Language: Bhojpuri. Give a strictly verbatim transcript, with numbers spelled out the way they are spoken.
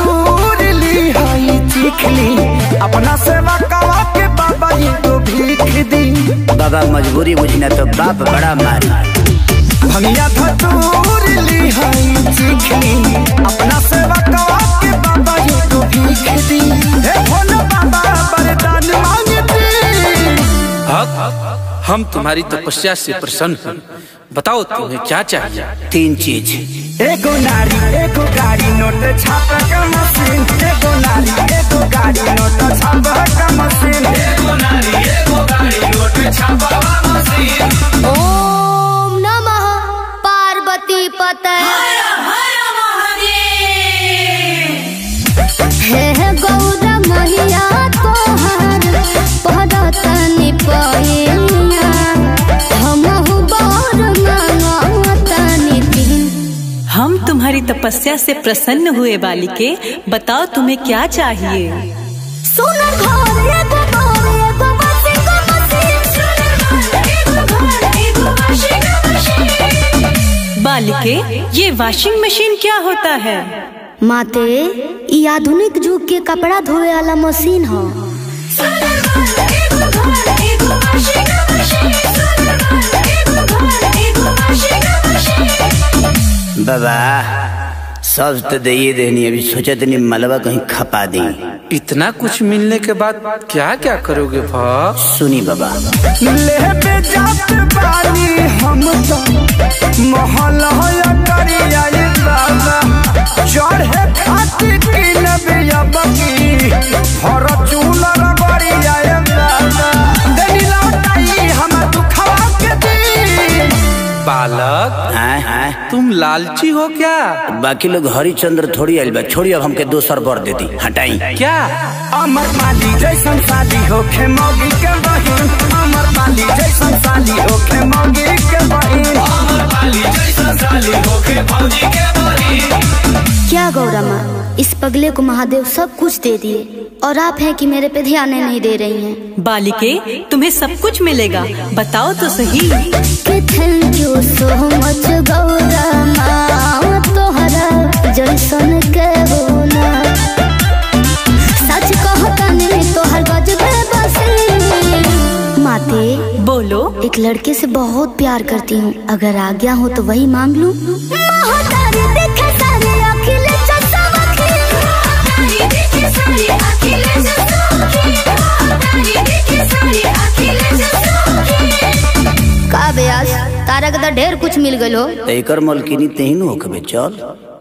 धतूर ली हाई चीख ली अपना सेवा कवा के बाबा ये तो भीख दी। बाबा मजबूरी बुझना तो बाप बड़ा मारी। भंगिया धतूर ली हाई चीख ली अपना सेवा कवा के बाबा ये तो भीख दी। हे भोले बाबा वरदान मांगते। हम तुम्हारी तपस्या से प्रसन्न हैं। बताओ तुम्हें क्या चाहिए? तीन चीज। एगो नारी एगो गाड़ी नोट छापा का मशीन। एगो नारी एगो गाड़ी नोट छापा का मशीन। एगो नारी एगो गाड़ी नोट छापा का मशीन। ओम नमः पार्वती पते। हे हे गौरा मैया तोहर पहरतनी पैया हमहु बर मांगतनी दिन। हम तुम्हारी तपस्या से प्रसन्न हुए बालिके, बताओ तुम्हें क्या चाहिए? सोना घर एगो घर एगो वाशिंग मशीन। बालिके, ये वॉशिंग मशीन क्या होता है? माते, ये आधुनिक युग के कपड़ा धोए वाला मशीन है। बाबा सब तो दे देनी, अभी सोचा नहीं मलबा कहीं खपा दी। इतना कुछ मिलने के बाद क्या क्या करोगे भाव? सुनी बाबा। ले पे जात बानी हम तो महल होया करिया ये बाबा चढ़े खातिर की नबिया बकी हर चूला रबड़िया ये बाबा देनी लौटाई हम दुखवा के दी। बालक, हाँ हाँ तुम लालची हो क्या? बाकी लोग हरिचंद्र थोड़ी आइल बा, छोड़ी अब हमके दोसर बर देती हटाई। क्या? अमर पाली जैसन साली होखे मौगी के बहिन। अमर पाली जैसन साली होखे मौगी के बहिन। अमर पाली जैसन साली होखे फौजी के बहिन। क्या गौरा माँ, इस पगले को महादेव सब कुछ दे दिए और आप हैं कि मेरे पे ध्यान नहीं दे रही हैं। बालिके, तुम्हें सब कुछ मिलेगा, बताओ तो सही। Thank you so much Gaura माँ, तोहरा जैसन के होना सच कहता नहीं तोहर गजबे बसी। माते बोलो। एक लड़के से बहुत प्यार करती हूँ, अगर आज्ञा हो तो वही मांग लूं। का बेयास, तारा के ढेर कुछ मिल गलो। एकर मलकिनी तेही न होके चल।